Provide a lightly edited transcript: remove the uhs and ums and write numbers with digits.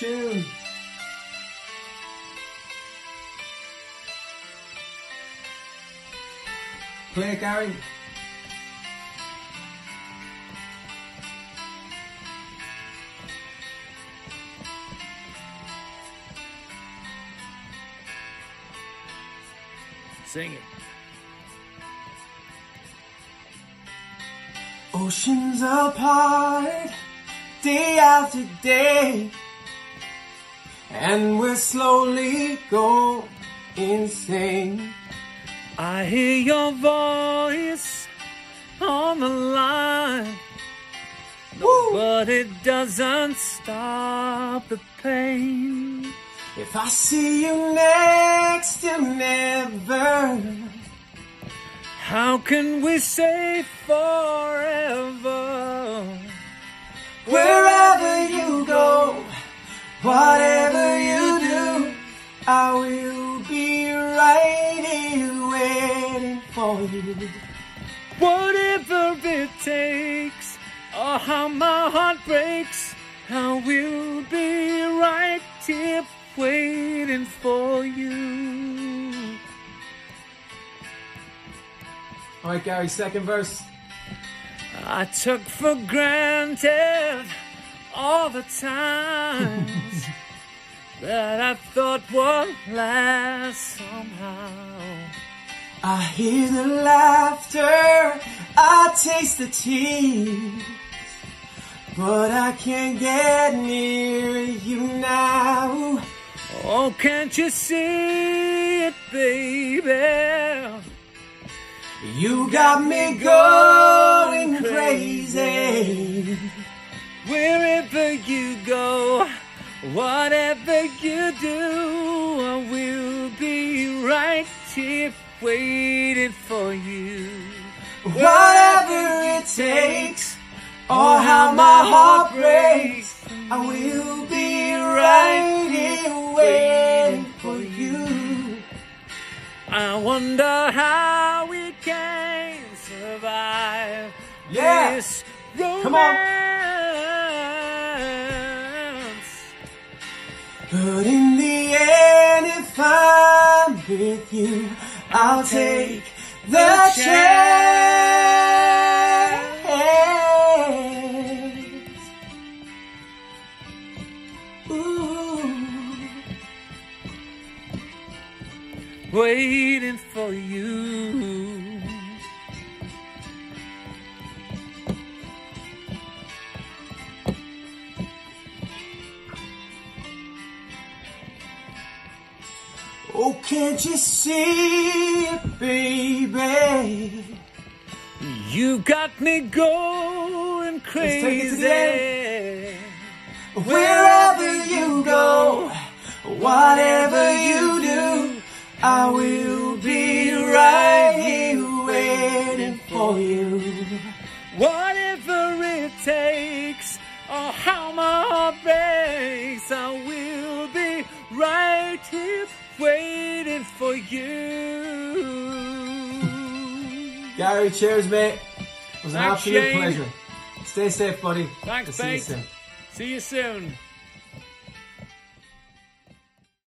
tune. Play it, Gary. Sing it. Oceans apart, day after day, and we're slowly going insane. I hear your voice on the line, but it doesn't stop the pain. If I see you next to never, how can we say forever? Wherever you go, whatever you do, I will be right here waiting for you. Whatever it takes, or how my heart breaks, I will be right here waiting for you. All right, Gary, second verse. I took for granted all the times that I thought would last somehow. I hear the laughter, I taste the tears, but I can't get near you now. Oh, can't you see it, baby? You got me going crazy. Wherever you go, whatever you do, I will be right here waiting for you. Whatever it takes, or how my heart breaks, I will be right here waiting for you. I wonder how we can survive this romance. Come on. But in the end, if I'm with you, I'll take the chance. Ooh. Waiting for you. Oh, can't you see it, baby? You got me going crazy. Wherever you go, whatever you do, I will be right here waiting for you. Whatever it takes, or how my heart breaks, I will be right here waiting for you. Gary, cheers, mate. It was an Thanks, absolute Shane. pleasure. Stay safe, buddy. Thanks, See you mate. soon. See you soon.